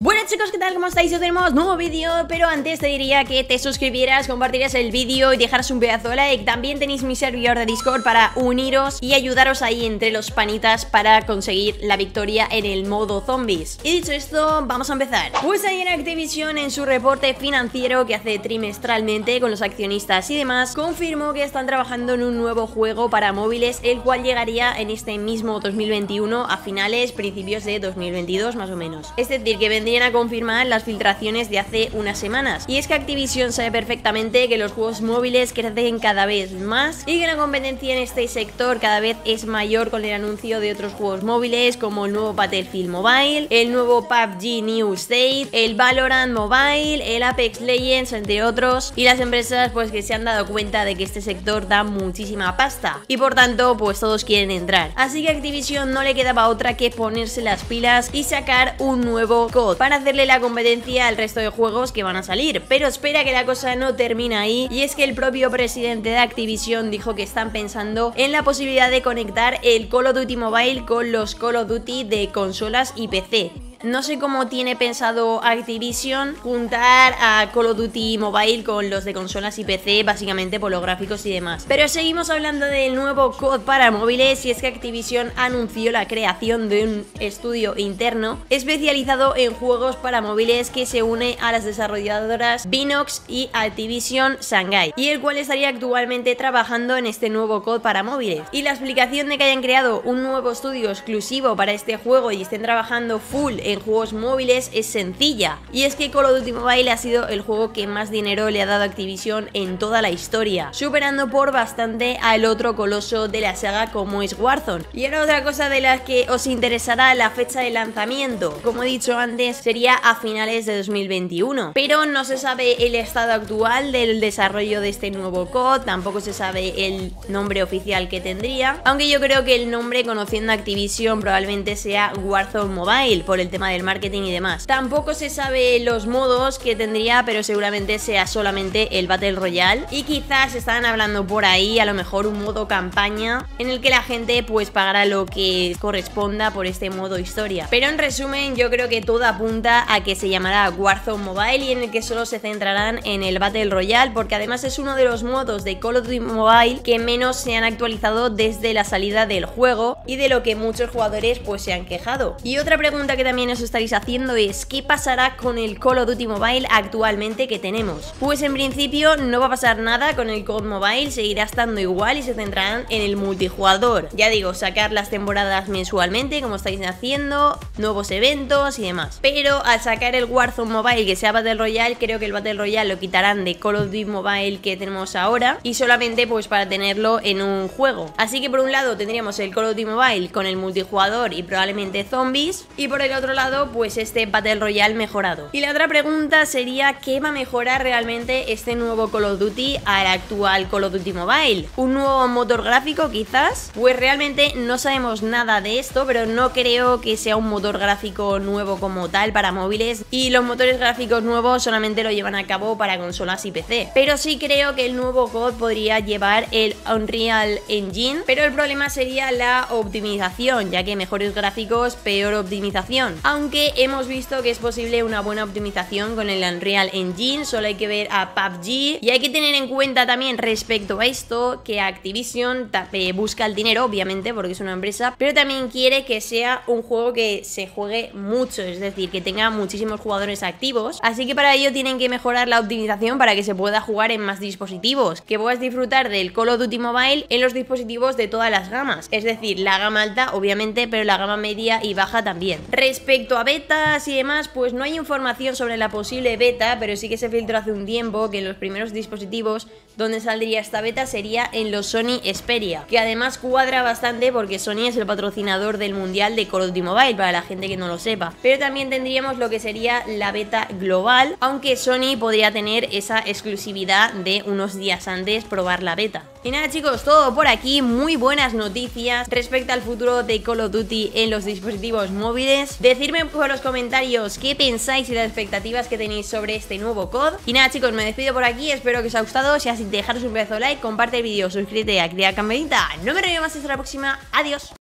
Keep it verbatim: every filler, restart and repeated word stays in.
Bueno chicos, ¿qué tal? ¿Cómo estáis? Hoy tenemos nuevo vídeo, pero antes te diría que te suscribieras, compartieras el vídeo y dejaras un pedazo de like. También tenéis mi servidor de Discord para uniros y ayudaros ahí entre los panitas para conseguir la victoria en el modo zombies. Y dicho esto, vamos a empezar. Pues ayer Activision, en su reporte financiero que hace trimestralmente con los accionistas y demás, confirmó que están trabajando en un nuevo juego para móviles, el cual llegaría en este mismo dos mil veintiuno a finales, principios de dos mil veintidós más o menos. Es decir, que vendría a confirmar las filtraciones de hace unas semanas. Y es que Activision sabe perfectamente que los juegos móviles crecen cada vez más y que la competencia en este sector cada vez es mayor con el anuncio de otros juegos móviles como el nuevo Battlefield Mobile, el nuevo P U B G New State, el Valorant Mobile, el Apex Legends, entre otros. Y las empresas pues que se han dado cuenta de que este sector da muchísima pasta y por tanto pues todos quieren entrar. Así que a Activision no le quedaba otra que ponerse las pilas y sacar un nuevo C O D para hacerle la competencia al resto de juegos que van a salir. Pero espera, que la cosa no termina ahí, y es que el propio presidente de Activision dijo que están pensando en la posibilidad de conectar el Call of Duty Mobile con los Call of Duty de consolas y P C. No sé cómo tiene pensado Activision juntar a Call of Duty Mobile con los de consolas y P C, básicamente por los gráficos y demás. Pero seguimos hablando del nuevo C O D para móviles, y es que Activision anunció la creación de un estudio interno especializado en juegos para móviles que se une a las desarrolladoras Binox y Activision Shanghai, y el cual estaría actualmente trabajando en este nuevo C O D para móviles. Y la explicación de que hayan creado un nuevo estudio exclusivo para este juego y estén trabajando full en en juegos móviles es sencilla, y es que Call of Duty Mobile ha sido el juego que más dinero le ha dado a Activision en toda la historia, superando por bastante al otro coloso de la saga como es Warzone. Y ahora otra cosa de las que os interesará, la fecha de lanzamiento. Como he dicho antes, sería a finales de dos mil veintiuno, pero no se sabe el estado actual del desarrollo de este nuevo C O D, tampoco se sabe el nombre oficial que tendría, aunque yo creo que el nombre, conociendo a Activision, probablemente sea Warzone Mobile por el tema del marketing y demás. Tampoco se sabe los modos que tendría, pero seguramente sea solamente el Battle Royale, y quizás estaban hablando por ahí a lo mejor un modo campaña en el que la gente pues pagará lo que corresponda por este modo historia. Pero en resumen, yo creo que todo apunta a que se llamará Warzone Mobile y en el que solo se centrarán en el Battle Royale, porque además es uno de los modos de Call of Duty Mobile que menos se han actualizado desde la salida del juego y de lo que muchos jugadores pues se han quejado. Y otra pregunta que también os estaréis haciendo es: ¿qué pasará con el Call of Duty Mobile actualmente que tenemos? Pues en principio no va a pasar nada con el C O D Mobile, seguirá estando igual y se centrarán en el multijugador. Ya digo, sacar las temporadas mensualmente como estáis haciendo, nuevos eventos y demás. Pero al sacar el Warzone Mobile que sea Battle Royale, creo que el Battle Royale lo quitarán de Call of Duty Mobile que tenemos ahora, y solamente pues para tenerlo en un juego. Así que por un lado tendríamos el Call of Duty Mobile con el multijugador y probablemente zombies, y por el otro lado pues este Battle Royale mejorado. Y la otra pregunta sería: ¿qué va a mejorar realmente este nuevo Call of Duty al actual Call of Duty Mobile? ¿Un nuevo motor gráfico quizás? Pues realmente no sabemos nada de esto, pero no creo que sea un motor gráfico nuevo como tal para móviles, y los motores gráficos nuevos solamente lo llevan a cabo para consolas y P C. Pero sí creo que el nuevo C O D podría llevar el Unreal Engine, pero el problema sería la optimización, ya que mejores gráficos, peor optimización. Aunque hemos visto que es posible una buena optimización con el Unreal Engine, solo hay que ver a P U B G. Y hay que tener en cuenta también respecto a esto que Activision busca el dinero, obviamente, porque es una empresa, pero también quiere que sea un juego que se juegue mucho, es decir, que tenga muchísimos jugadores activos. Así que para ello tienen que mejorar la optimización para que se pueda jugar en más dispositivos, que puedas disfrutar del Call of Duty Mobile en los dispositivos de todas las gamas, es decir, la gama alta obviamente, pero la gama media y baja también. Respecto a betas y demás, pues no hay información sobre la posible beta, pero sí que se filtró hace un tiempo que en los primeros dispositivos donde saldría esta beta sería en los Sony Xperia, que además cuadra bastante porque Sony es el patrocinador del mundial de Call of Duty Mobile, para la gente que no lo sepa. Pero también tendríamos lo que sería la beta global, aunque Sony podría tener esa exclusividad de unos días antes probar la beta. Y nada chicos, todo por aquí, muy buenas noticias respecto al futuro de Call of Duty en los dispositivos móviles. Decidme por los comentarios qué pensáis y las expectativas que tenéis sobre este nuevo C O D. Y nada chicos, me despido por aquí, espero que os haya gustado. Si así, dejaros un pedazo de like, comparte el vídeo, suscríbete y activa la campanita. No me río más, hasta la próxima, adiós.